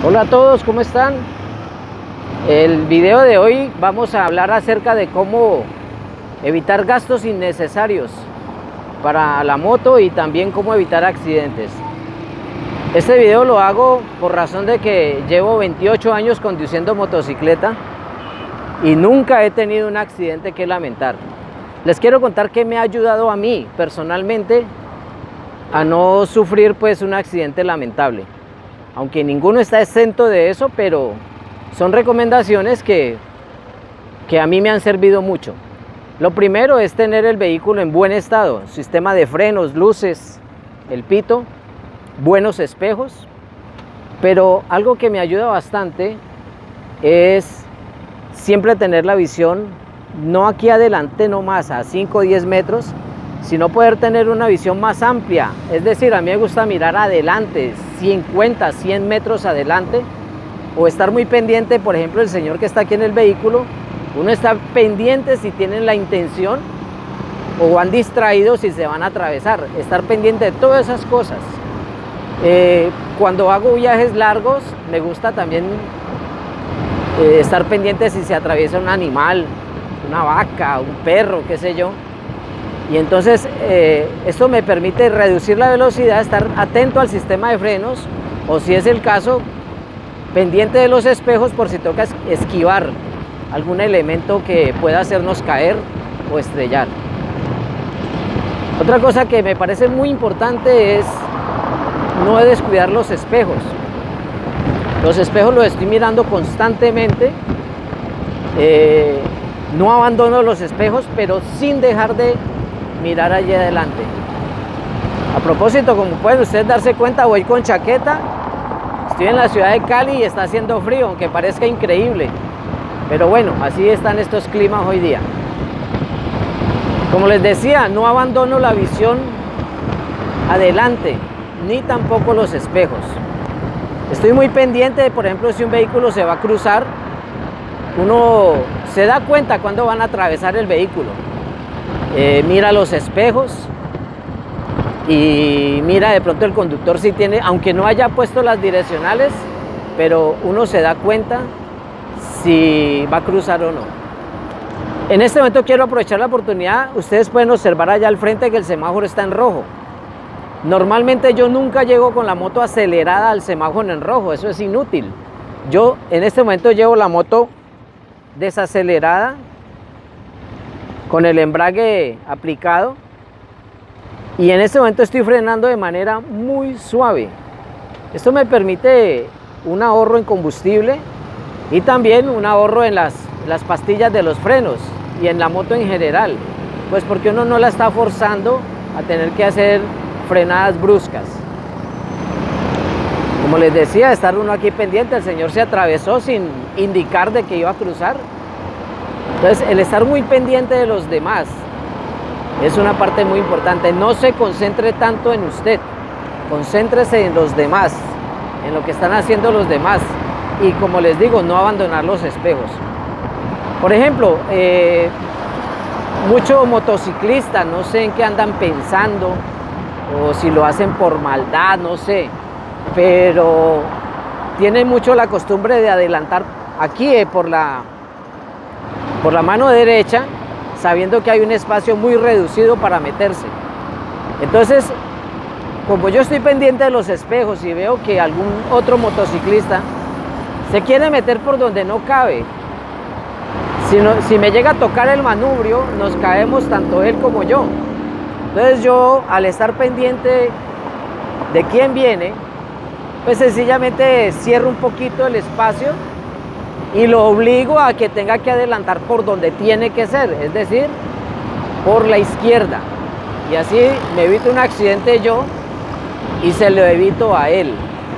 Hola a todos, ¿cómo están? El video de hoy vamos a hablar acerca de cómo evitar gastos innecesarios para la moto y también cómo evitar accidentes. Este video lo hago por razón de que llevo 28 años conduciendo motocicleta y nunca he tenido un accidente que lamentar. Les quiero contar qué me ha ayudado a mí personalmente a no sufrir pues un accidente lamentable. Aunque ninguno está exento de eso, pero son recomendaciones que a mí me han servido mucho. Lo primero es tener el vehículo en buen estado, sistema de frenos, luces, el pito, buenos espejos. Pero algo que me ayuda bastante es siempre tener la visión, no aquí adelante nomás a 5 o 10 metros, sino poder tener una visión más amplia. Es decir, a mí me gusta mirar adelante, 50, 100 metros adelante, o estar muy pendiente. Por ejemplo, el señor que está aquí en el vehículo, uno está pendiente si tienen la intención o van distraídos si se van a atravesar, estar pendiente de todas esas cosas. Cuando hago viajes largos, me gusta también estar pendiente si se atraviesa un animal, una vaca, un perro, qué sé yo. Y entonces esto me permite reducir la velocidad, estar atento al sistema de frenos, o si es el caso, pendiente de los espejos por si toca esquivar algún elemento que pueda hacernos caer o estrellar. Otra cosa que me parece muy importante es no descuidar los espejos. Los espejos los estoy mirando constantemente, no abandono los espejos, pero sin dejar de mirar allí adelante. A propósito, como pueden ustedes darse cuenta, voy con chaqueta. Estoy en la ciudad de Cali y está haciendo frío, aunque parezca increíble. Pero bueno, así están estos climas hoy día. Como les decía, no abandono la visión adelante, ni tampoco los espejos. Estoy muy pendiente de, por ejemplo, si un vehículo se va a cruzar, uno se da cuenta cuando van a atravesar el vehículo. Mira los espejos y mira de pronto el conductor si tiene, aunque no haya puesto las direccionales, pero uno se da cuenta si va a cruzar o no. En este momento quiero aprovechar la oportunidad. Ustedes pueden observar allá al frente que el semáforo está en rojo. Normalmente yo nunca llego con la moto acelerada al semáforo en rojo, eso es inútil. Yo en este momento llevo la moto desacelerada, con el embrague aplicado, y en este momento estoy frenando de manera muy suave. Esto me permite un ahorro en combustible y también un ahorro en las pastillas de los frenos y en la moto en general, pues porque uno no la está forzando a tener que hacer frenadas bruscas. Como les decía, estar uno aquí pendiente. El señor se atravesó sin indicar de que iba a cruzar. Entonces, el estar muy pendiente de los demás es una parte muy importante. No se concentre tanto en usted, concéntrese en los demás, en lo que están haciendo los demás. Y como les digo, no abandonar los espejos. Por ejemplo, muchos motociclistas, no sé en qué andan pensando, o si lo hacen por maldad, no sé, pero tienen mucho la costumbre de adelantar aquí por la mano derecha, sabiendo que hay un espacio muy reducido para meterse. Entonces, como yo estoy pendiente de los espejos y veo que algún otro motociclista se quiere meter por donde no cabe, si me llega a tocar el manubrio, nos caemos tanto él como yo. Entonces yo, al estar pendiente de quién viene, pues sencillamente cierro un poquito el espacio y lo obligo a que tenga que adelantar por donde tiene que ser, es decir, por la izquierda. Y así me evito un accidente yo y se lo evito a él.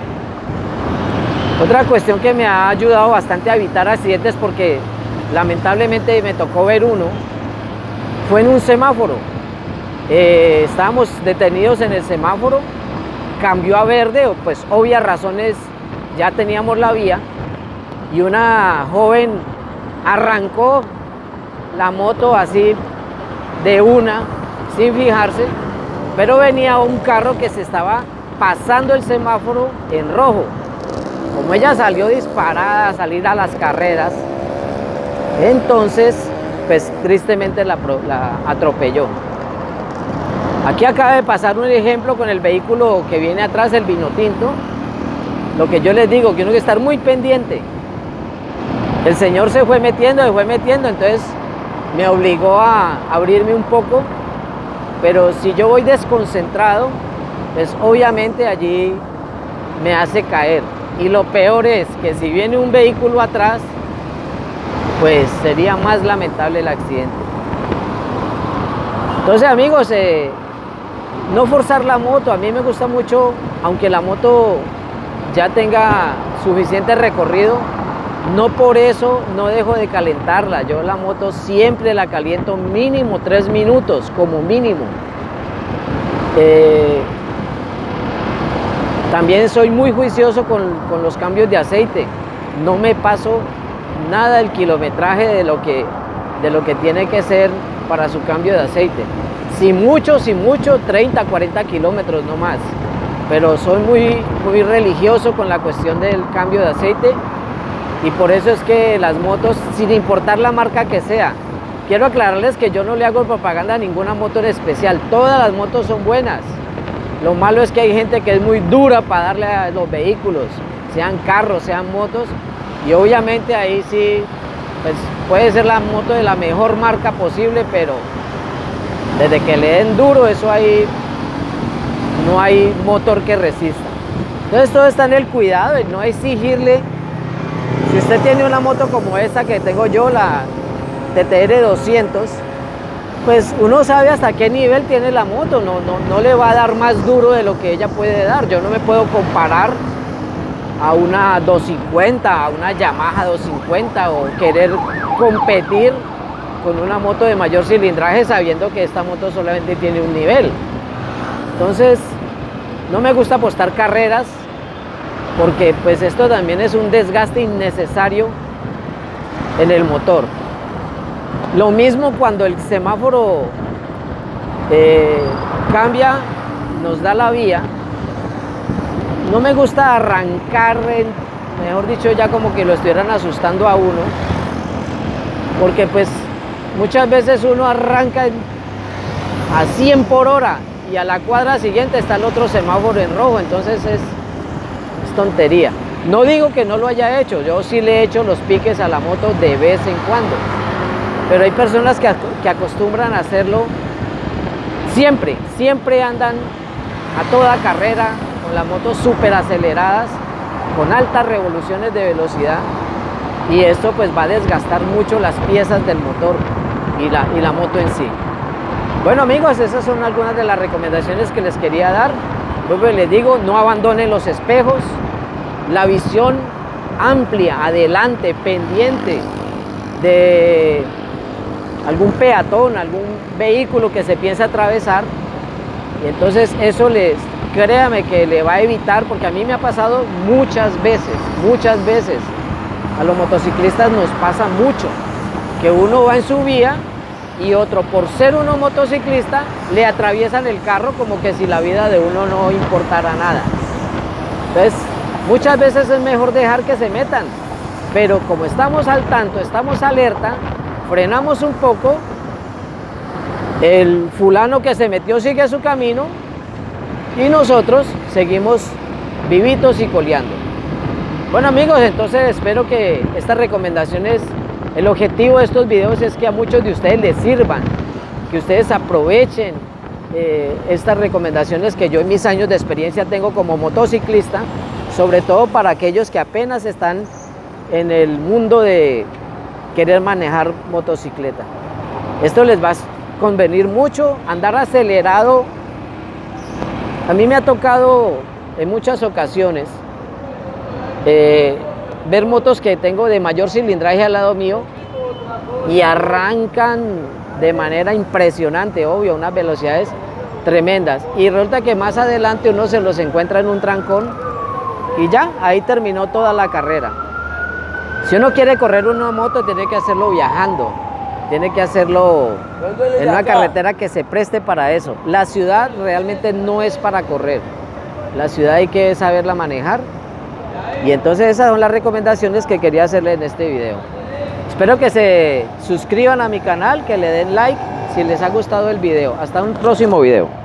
Otra cuestión que me ha ayudado bastante a evitar accidentes, porque lamentablemente me tocó ver uno, fue en un semáforo. Estábamos detenidos en el semáforo, cambió a verde, pues obvias razones, ya teníamos la vía, y una joven arrancó la moto así de una, sin fijarse, pero venía un carro que se estaba pasando el semáforo en rojo. Como ella salió disparada a salir a las carreras, entonces, pues tristemente la atropelló. Aquí acaba de pasar un ejemplo con el vehículo que viene atrás, el Vinotinto. Lo que yo les digo, que uno tiene que estar muy pendiente. El señor se fue metiendo, entonces me obligó a abrirme un poco, pero si yo voy desconcentrado, pues obviamente allí me hace caer. Y lo peor es que si viene un vehículo atrás, pues sería más lamentable el accidente. Entonces, amigos, no forzar la moto. A mí me gusta mucho, aunque la moto ya tenga suficiente recorrido, no por eso no dejo de calentarla. Yo la moto siempre la caliento mínimo 3 minutos, como mínimo. También soy muy juicioso con los cambios de aceite. No me paso nada el kilometraje de lo que tiene que ser para su cambio de aceite. Si mucho, 30, 40 kilómetros no más. Pero soy muy religioso con la cuestión del cambio de aceite. Y por eso es que las motos, sin importar la marca que sea, quiero aclararles que yo no le hago propaganda a ninguna moto en especial. Todas las motos son buenas. Lo malo es que hay gente que es muy dura para darle a los vehículos, sean carros, sean motos, y obviamente ahí sí, pues puede ser la moto de la mejor marca posible, pero desde que le den duro, eso ahí no hay motor que resista. Entonces todo está en el cuidado, en no exigirle. Si usted tiene una moto como esta que tengo yo, la TTR 200, pues uno sabe hasta qué nivel tiene la moto, no le va a dar más duro de lo que ella puede dar. Yo no me puedo comparar a una 250, a una Yamaha 250 o querer competir con una moto de mayor cilindraje sabiendo que esta moto solamente tiene un nivel. Entonces, no me gusta apostar carreras porque pues esto también es un desgaste innecesario en el motor. Lo mismo cuando el semáforo cambia, nos da la vía. No me gusta arrancar, mejor dicho, ya como que lo estuvieran asustando a uno, porque pues muchas veces uno arranca a 100 por hora y a la cuadra siguiente está el otro semáforo en rojo, entonces es tontería. No digo que no lo haya hecho, yo sí le he hecho los piques a la moto de vez en cuando. Pero hay personas que acostumbran a hacerlo siempre andan a toda carrera con las motos súper aceleradas, con altas revoluciones de velocidad, y esto pues va a desgastar mucho las piezas del motor y la moto en sí. Bueno, amigos, esas son algunas de las recomendaciones que les quería dar. Luego les digo, no abandonen los espejos, la visión amplia, adelante, pendiente de algún peatón, algún vehículo que se piensa atravesar, y entonces eso créame que le va a evitar, porque a mí me ha pasado muchas veces, a los motociclistas nos pasa mucho, que uno va en su vía y otro, por ser uno motociclista, le atraviesan el carro como que si la vida de uno no importara nada. Entonces, muchas veces es mejor dejar que se metan, pero como estamos al tanto, estamos alerta, frenamos un poco, el fulano que se metió sigue su camino y nosotros seguimos vivitos y coleando. Bueno, amigos, entonces espero que estas recomendaciones, el objetivo de estos videos es que a muchos de ustedes les sirvan, que ustedes aprovechen estas recomendaciones que yo en mis años de experiencia tengo como motociclista, sobre todo para aquellos que apenas están en el mundo de querer manejar motocicleta. Esto les va a convenir mucho. Andar acelerado, a mí me ha tocado en muchas ocasiones ver motos que tengo de mayor cilindraje al lado mío y arrancan de manera impresionante, obvio, unas velocidades tremendas, y resulta que más adelante uno se los encuentra en un trancón y ya, ahí terminó toda la carrera. Si uno quiere correr una moto, tiene que hacerlo viajando, tiene que hacerlo en una carretera que se preste para eso. La ciudad realmente no es para correr, la ciudad hay que saberla manejar Y entonces esas son las recomendaciones que quería hacerles en este video. Espero que se suscriban a mi canal, que le den like si les ha gustado el video. Hasta un próximo video.